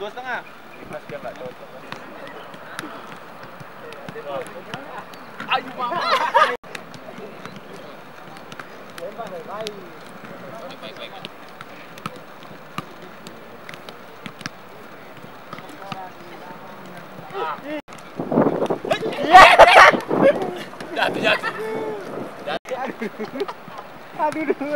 2,5. Pas dia nggak cocok. Ayo mama. Baik. Jatuh. Aduh dulu.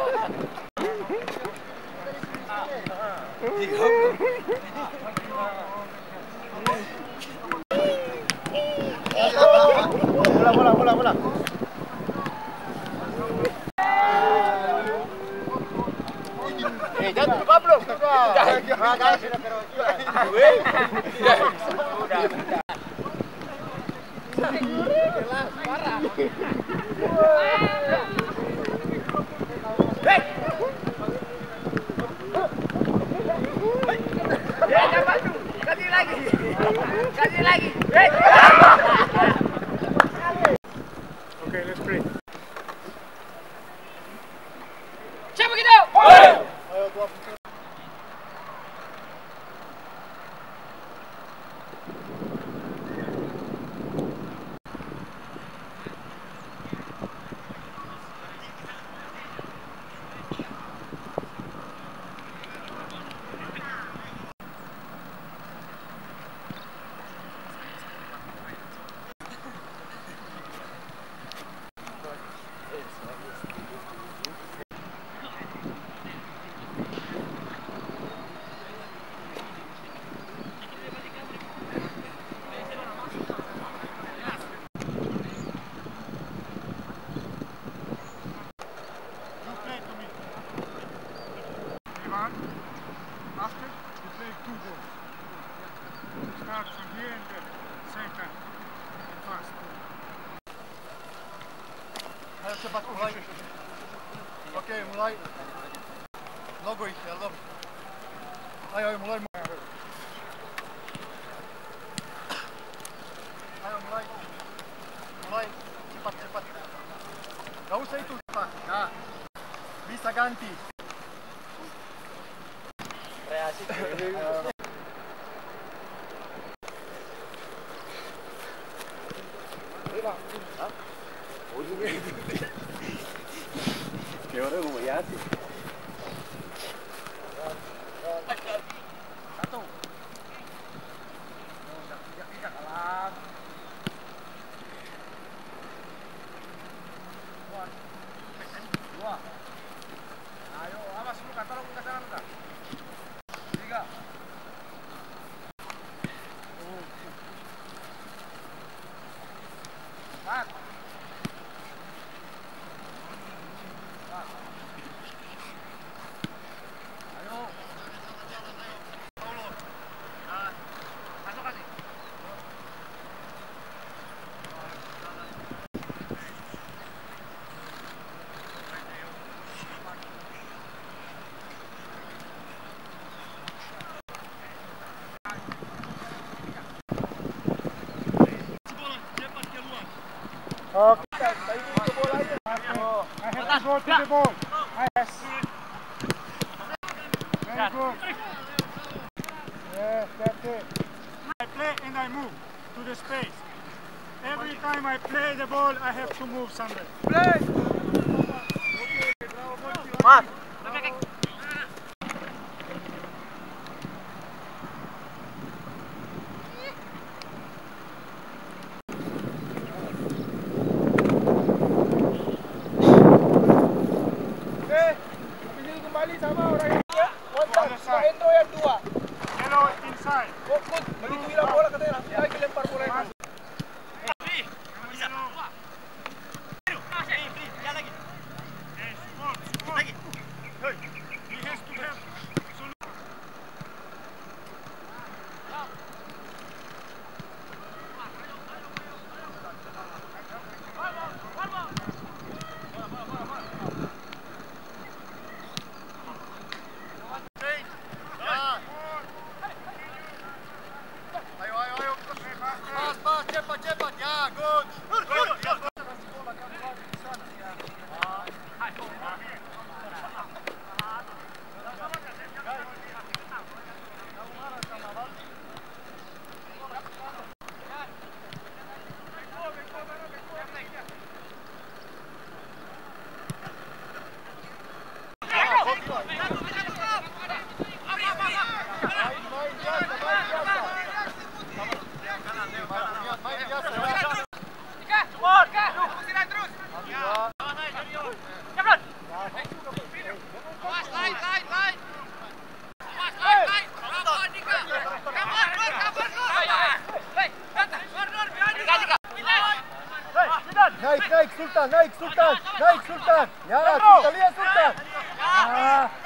Bola. Jangan lupa belum? Kasih lagi. Okay, let's pray. Siapa gitu? After you play 2 goals. Start from here and there. Same time. And fast. Ayo cepat mulai. Oke, mulai. Logo ya, logo. Ayo mulai. Ayo mulai. Mulai cepat. Gak usah itu cepat. Nah, bisa ganti. Kreasi. Kayak orang mau yati. Satu. Tidak kalah. Dua. Ayo, awas lu kata lu ke sana enggak? 3. Okay. I have to go to the ball. Yes. Very good. Yes, that's it. I play and I move to the space. Every time I play the ball, I have to move somewhere. Play. Mas. Kembali sama orang India, kontak, Hendro yang 2. Yellow inside. Fokus, begitu bilang bola katanya langsung lagi lempar bola yang masuk. Lagi. Lagi. Sultan, naik Sultan. Naik Sultan. Ya, Sultan, lihat Sultan. Ah.